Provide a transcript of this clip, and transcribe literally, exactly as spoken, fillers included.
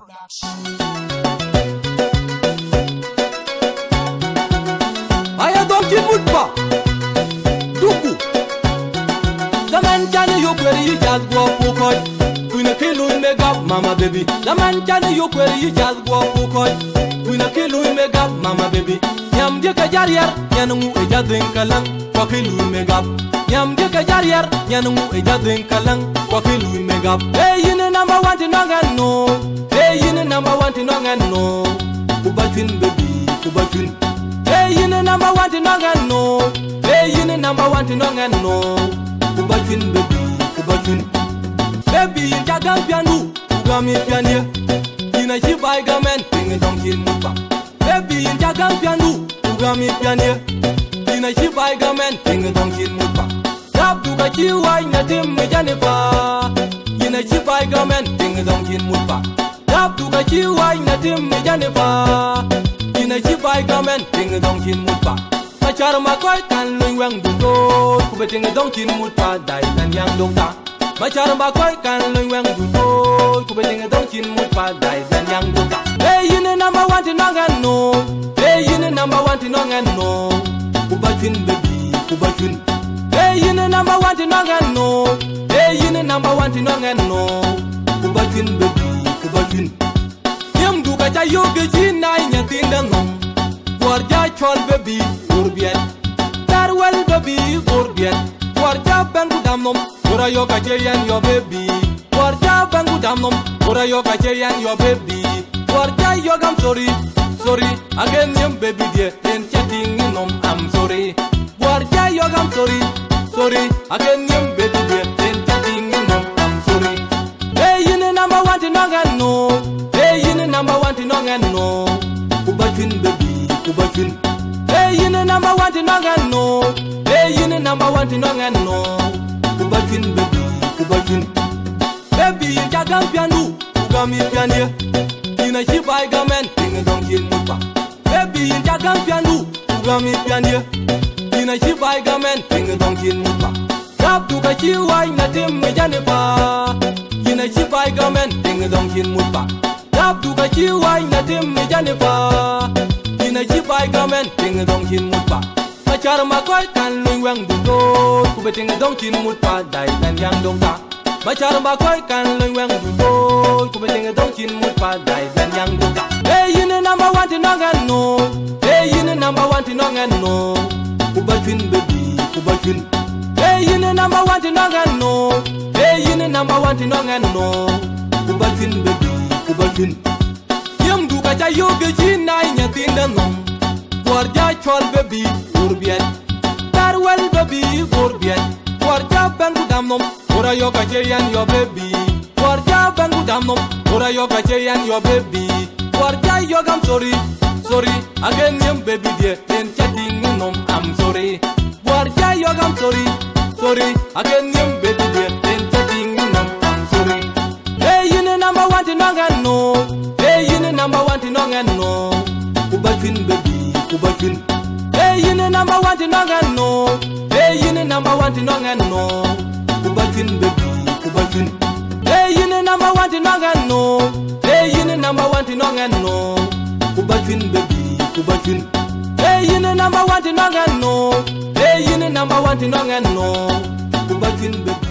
Aya don ki mutba duku zaman jani yo kweri yi jazz go pokoy kuna kilu me gap mama baby zaman jani yo kweri yi jazz go pokoy kuna kilu me gap mama baby nyam de ka jarier nyanu e jadin kalang ko kilu me gap nyam de ka jarier nyanu e jadin kalang ko kilu me gap hey you number one to no no hey you number one to no no kubafin baby kubafin hey you number one to no no hey you number one to no no kubafin baby kubafin baby jagam pianu gami piania ina jibai gamen ting dong kin mupa baby jagam pianu gami piania ina jibai gamen ting dong kin mupa dab du ka jiwai na tim me janifa ina jibai gamen ting dong kin mupa dab du ka jiwai na tim me janifa ina jibai gamen ting dong kin mupa machar ma koy kan lung wang du do ku be ting dong kin mupa dai tan yang dong ta machar ma koy kan lung wang du do ku be ting dong kin mupa dai tan yang dong ta hey you number one to no no hey you number one to no no ku ba fin baby ku ba fin hey you number one to no no hey you number one to no no ku ba fin baby ku ba fin yam du ka ta yo ge ji na nya tin dan no warja chol baby urbiet tarwel baby urbiet warja bangu dam nom ora yo ka je yan yo baby warja bangu dam nom ora yo ka je yan yo baby warja yo gam sorry sorry again yam baby dear en chatting nom I'm sorry warja yo gam sorry sorry again yam baby dear en chatting nom I'm sorry hey you number one to no no hey you number one to no no kubafin baby kubafin hey you number one to no no hey you number one to no no kubafin baby kubafin baby jagam pianu gami piania ina jibai gamen ting dong kin mupa baby jagam pianu gami piania ina jibai gamen ting dong kin mupa dab du ka jiwai na tim me janifa ina jibai gamen ting dong kin mupa dab du ka jiwai na tim me janifa ina jibai gamen ting dong kin mupa machar ma koy kan lung wang du do ku be ting dong kin mupa dai tan yang dong ta machar ma koy kan lung wang du do ku be ting dong kin mupa dai tan yang dong ta hey you number one to no no hey you number one to no no ku ba fin baby ku ba fin hey you number one to no no hey you number one to no no ku ba fin baby ku ba fin yam du ka ta yo ge ji na nya tin dan no warja chol baby urbiet tarwel baby urbiet warja bangu dam nom ora yo ka je yan yo baby warja bangu dam nom ora yo ka je yan yo baby warja yo gam sorry sorry again yam baby dear en chatting nom I'm sorry warja yo gam sorry sorry again yam baby dear en chatting nom I'm sorry hey you number one to no no hey you number one to no no kubafin baby kubafin hey you number one to no no hey you number one to no no kubafin baby kubafin hey you number one to no no hey you number one to no no kubafin baby kubafin hey you number one to no no hey you number one to no no kubafin baby